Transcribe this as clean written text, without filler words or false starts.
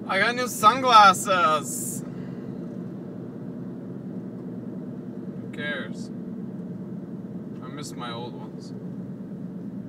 I got new sunglasses. Who cares? I miss my old ones.